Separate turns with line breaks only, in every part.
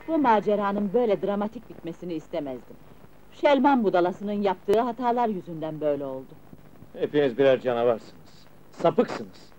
Bu maceranın böyle dramatik bitmesini istemezdim. Şelman budalasının yaptığı hatalar yüzünden böyle oldu.
Hepiniz birer canavarsınız. Sapıksınız.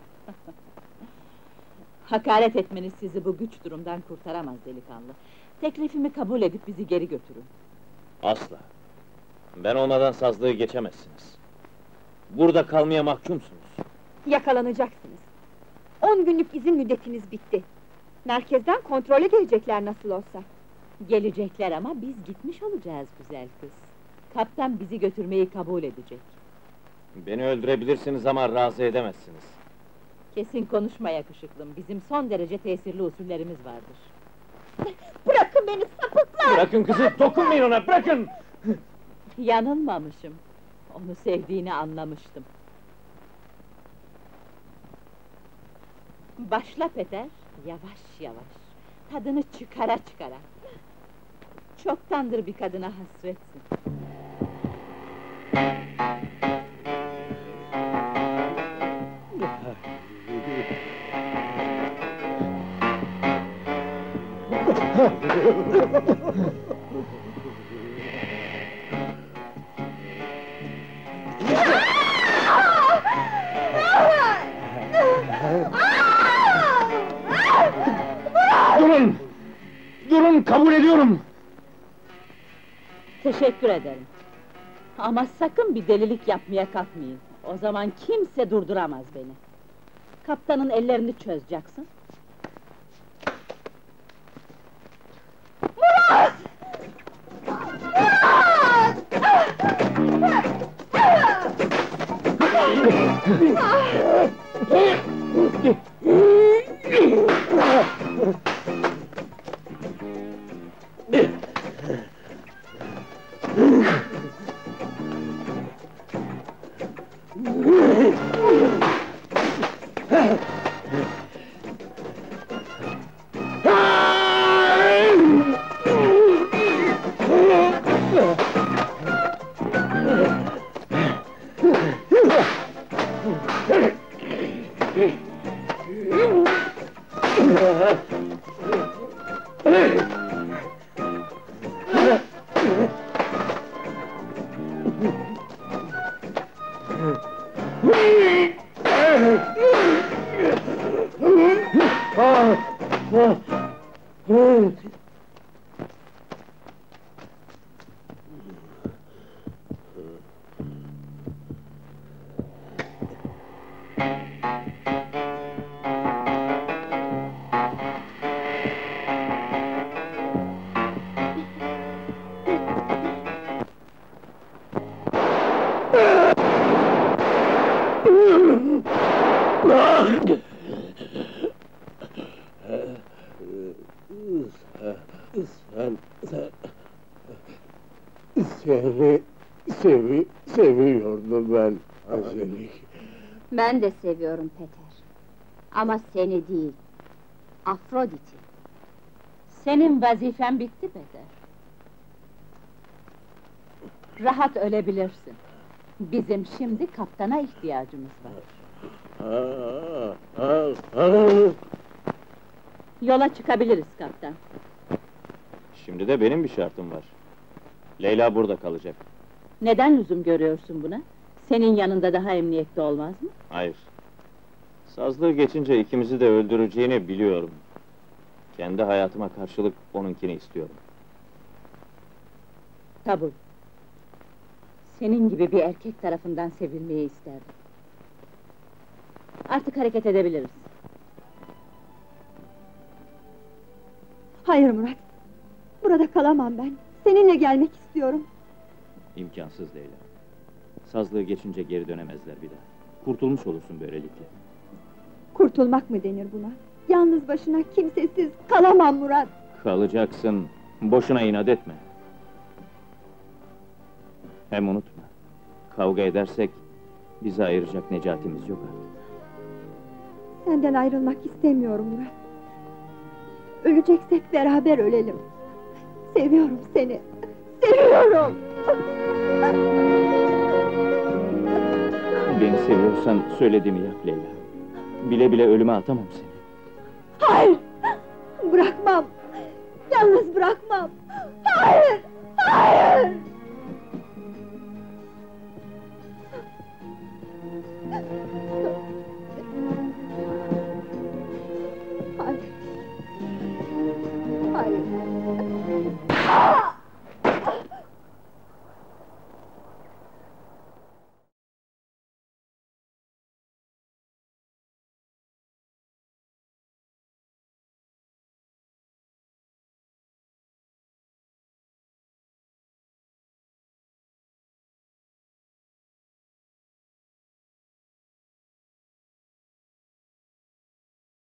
Hakaret etmeniz sizi bu güç durumdan kurtaramaz delikanlı. Teklifimi kabul edip bizi geri götürün.
Asla. Ben olmadan sazlığı geçemezsiniz. Burada kalmaya mahkumsunuz.
Yakalanacaksınız. 10 günlük izin müddetiniz bitti. Merkezden kontrole gelecekler nasıl olsa.
Gelecekler ama biz gitmiş olacağız güzel kız. Kaptan bizi götürmeyi kabul edecek.
Beni öldürebilirsiniz ama razı edemezsiniz.
Kesin konuşma yakışıklım, bizim son derece tesirli usullerimiz vardır.
Bırakın beni sapıklar!
Bırakın kızı, dokunmayın ona, bırakın!
Yanılmamışım. Onu sevdiğini anlamıştım. Başla Peter, yavaş yavaş. Tadını çıkara çıkara. Çoktandır bir kadına hasretsin.
Durun! Durun, kabul ediyorum!
Teşekkür ederim. Ama sakın bir delilik yapmaya kalkmayın. O zaman kimse durduramaz beni. Kaptanın ellerini çözeceksin.
Murat!
Seni seviyordum ben Azelik.
Ben de seviyorum Peter. Ama seni değil, Afrodit'i.
Senin vazifen bitti Peter. Rahat ölebilirsin. Bizim şimdi kaptana ihtiyacımız var. Yola çıkabiliriz kaptan.
Şimdi de benim bir şartım var. Leyla burada kalacak.
Neden lüzum görüyorsun buna? Senin yanında daha emniyette olmaz mı?
Hayır. Sazlığı geçince ikimizi de öldüreceğini biliyorum. Kendi hayatıma karşılık onunkini istiyorum.
Kabul. Senin gibi bir erkek tarafından sevilmeyi isterdim. Artık hareket edebiliriz.
Hayır Murat, burada kalamam ben. Seninle gelmek istiyorum.
İmkansız Leyla. Sazlığı geçince geri dönemezler bir daha. Kurtulmuş olursun böylelikle.
Kurtulmak mı denir buna? Yalnız başına kimsesiz kalamam Murat.
Kalacaksın, boşuna inat etme. Hem unutma, kavga edersek bizi ayıracak Necati'miz yok artık.
Senden ayrılmak istemiyorum Murat. Öleceksek beraber ölelim. Seviyorum seni. Seviyorum.
Beni seviyorsan söylediğimi yap Leyla. Bile bile ölüme atamam seni.
Hayır! Bırakmam! yalnız bırakmam! Hayır! Hayır!